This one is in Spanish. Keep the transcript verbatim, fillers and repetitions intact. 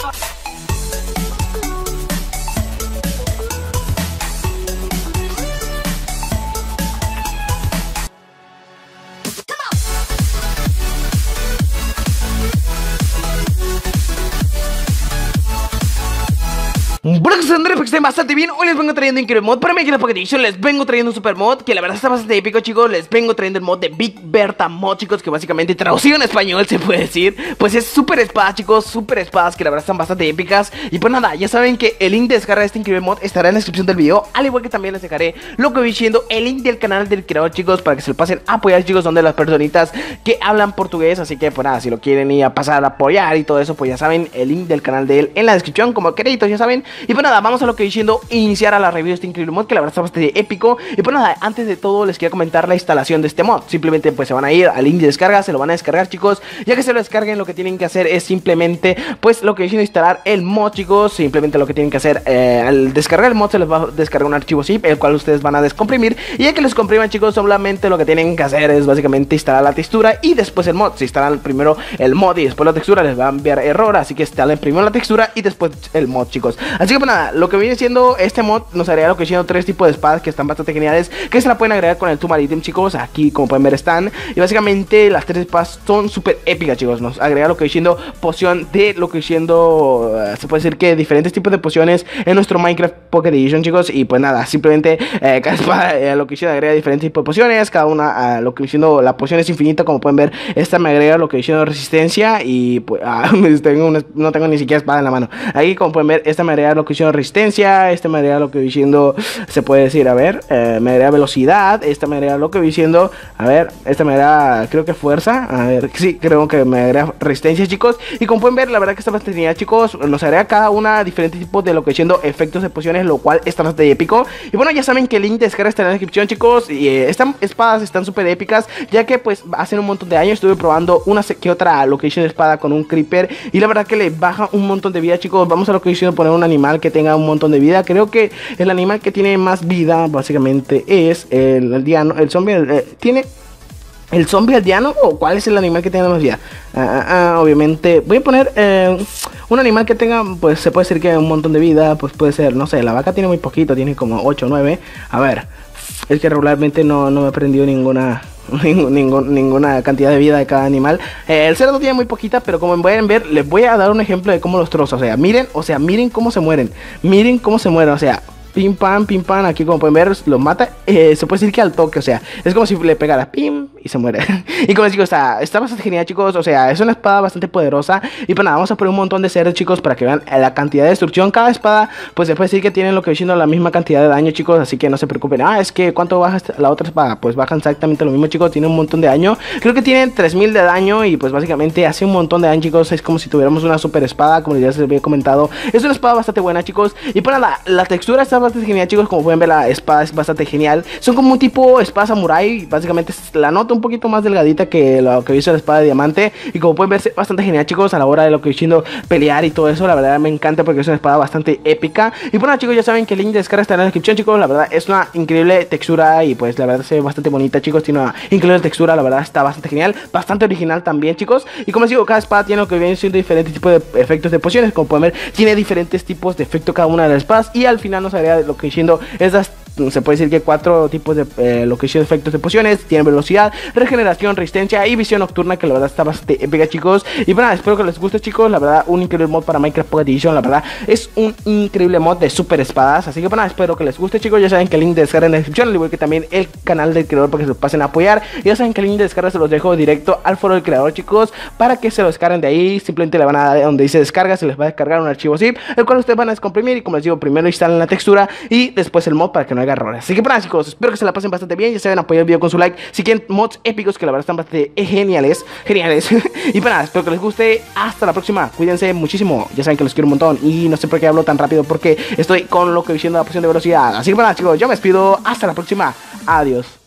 Bueno, que se Andrés, que estén bastante bien. Hoy les vengo trayendo un increíble mod para mi Pocket Edition. Les vengo trayendo un super mod que la verdad está bastante épico, chicos. Les vengo trayendo el mod de Big Berta Mod, chicos, que básicamente traducido en español se puede decir, pues es super espadas, chicos, super espadas que la verdad están bastante épicas. Y pues nada, ya saben que el link de descarga de este increíble mod estará en la descripción del video, al igual que también les dejaré lo que voy diciendo, el link del canal del creador, chicos, para que se lo pasen a apoyar, chicos, donde las personitas que hablan portugués. Así que pues nada, si lo quieren ir a pasar a apoyar y todo eso, pues ya saben, el link del canal de él en la descripción como créditos, ya saben. Y pues nada, vamos a lo que diciendo, iniciar a la review de este increíble mod que la verdad está bastante épico. Y pues nada, antes de todo les quiero comentar la instalación de este mod. Simplemente pues se van a ir al link de descarga, se lo van a descargar, chicos. Ya que se lo descarguen, lo que tienen que hacer es simplemente pues lo que diciendo instalar el mod, chicos. Simplemente lo que tienen que hacer eh, al descargar el mod se les va a descargar un archivo zip, el cual ustedes van a descomprimir. Y ya que los compriman, chicos, solamente lo que tienen que hacer es básicamente instalar la textura y después el mod. Si instalan primero el mod y después la textura, les va a enviar error, así que instalen primero la textura y después el mod, chicos. Así que pues nada, lo que viene siendo este mod nos haría lo que siendo tres tipos de espadas que están bastante geniales, que se la pueden agregar con el Tomb Item, chicos. Aquí como pueden ver están, y básicamente las tres espadas son súper épicas, chicos. Nos agrega lo que siendo poción de lo que siendo uh, se puede decir que diferentes tipos de pociones en nuestro Minecraft Pocket Edition, chicos. Y pues nada, simplemente eh, cada espada eh, lo que siendo agrega diferentes tipos de pociones, cada una uh, lo que siendo la poción es infinita, como pueden ver. Esta me agrega lo que siendo resistencia y pues uh, tengo una, no tengo ni siquiera espada en la mano. Aquí como pueden ver, esta me agrega lo que siendo resistencia, este me agrega lo que voy diciendo, se puede decir, a ver, eh, me agrega velocidad, esta me agrega lo que voy diciendo, a ver, esta me agrega, creo que fuerza, a ver, sí, creo que me agrega resistencia, chicos. Y como pueden ver, la verdad que está bastante genial, chicos. Nos agrega cada una diferentes tipos de lo que diciendo efectos de pociones, lo cual está bastante épico. Y bueno, ya saben que el link de descarga está en la descripción, chicos. Y eh, estas espadas están súper épicas, ya que pues hacen un montón de años estuve probando una que otra location espada con un creeper, y la verdad que le baja un montón de vida, chicos. Vamos a lo que diciendo, poner un animal que tenga un montón de vida. Creo que el animal que tiene más vida básicamente es el aldeano, el zombie, el, eh, tiene el zombie aldeano, o cuál es el animal que tiene más vida. Ah, ah, ah, obviamente voy a poner eh, un animal que tenga, pues se puede decir que un montón de vida, pues puede ser, no sé, la vaca tiene muy poquito, tiene como ocho o nueve. A ver, es que regularmente no, no me he aprendido ninguna Ningún, ninguna cantidad de vida de cada animal. eh, El cerdo tiene muy poquita, pero como pueden ver, les voy a dar un ejemplo de cómo los trozo. O sea, miren, o sea, miren cómo se mueren. Miren cómo se mueren, o sea, pim pam, pim pam. Aquí como pueden ver, los mata, eh, se puede decir que al toque. O sea, es como si le pegara pim y se muere. Y como les digo, está, está bastante genial, chicos. O sea, es una espada bastante poderosa. Y pues nada, vamos a poner un montón de cerdos, chicos, para que vean la cantidad de destrucción. Cada espada, pues se puede decir que tienen lo que diciendo la misma cantidad de daño, chicos. Así que no se preocupen. Ah, es que ¿cuánto baja la otra espada? Pues bajan exactamente lo mismo, chicos. Tiene un montón de daño. Creo que tienen tres mil de daño. Y pues básicamente hace un montón de daño, chicos. Es como si tuviéramos una super espada, como ya les había comentado. Es una espada bastante buena, chicos. Y pues nada, la textura está bastante genial, chicos. Como pueden ver, la espada es bastante genial. Son como un tipo espada samurai. Básicamente la nota un poquito más delgadita que lo que hizo la espada de diamante. Y como pueden ver, es bastante genial, chicos, a la hora de lo que diciendo pelear y todo eso. La verdad me encanta porque es una espada bastante épica. Y bueno, chicos, ya saben que el link de descarga está en la descripción, chicos. La verdad es una increíble textura y pues la verdad se ve bastante bonita, chicos. Tiene una increíble textura, la verdad está bastante genial, bastante original también, chicos. Y como les digo, cada espada tiene lo que viene siendo diferentes tipos de efectos de pociones. Como pueden ver, tiene diferentes tipos de efecto cada una de las espadas. Y al final nos agrega lo que diciendo esas, se puede decir que cuatro tipos de eh, lo que son efectos de pociones. Tienen velocidad, regeneración, resistencia y visión nocturna, que la verdad está bastante épica, chicos. Y bueno, espero que les guste, chicos. La verdad, un increíble mod para Minecraft Pocket Edition. La verdad, es un increíble mod de super espadas. Así que bueno, espero que les guste, chicos. Ya saben que el link de descarga en la descripción, al igual que también el canal del creador, para que se lo pasen a apoyar. Y ya saben que el link de descarga se los dejo directo al foro del creador, chicos, para que se lo descarguen de ahí. Simplemente le van a dar donde dice descarga, se les va a descargar un archivo zip, el cual ustedes van a descomprimir. Y como les digo, primero instalen la textura y después el mod para que no haya errores. Así que bueno, chicos, espero que se la pasen bastante bien. Ya saben, apoyar el video con su like si quieren mods épicos, que la verdad están bastante geniales. Geniales. Y pues nada, espero que les guste. Hasta la próxima. Cuídense muchísimo. Ya saben que los quiero un montón. Y no sé por qué hablo tan rápido, porque estoy con lo que diciendo la poción de velocidad. Así que bueno, chicos, yo me despido. Hasta la próxima. Adiós.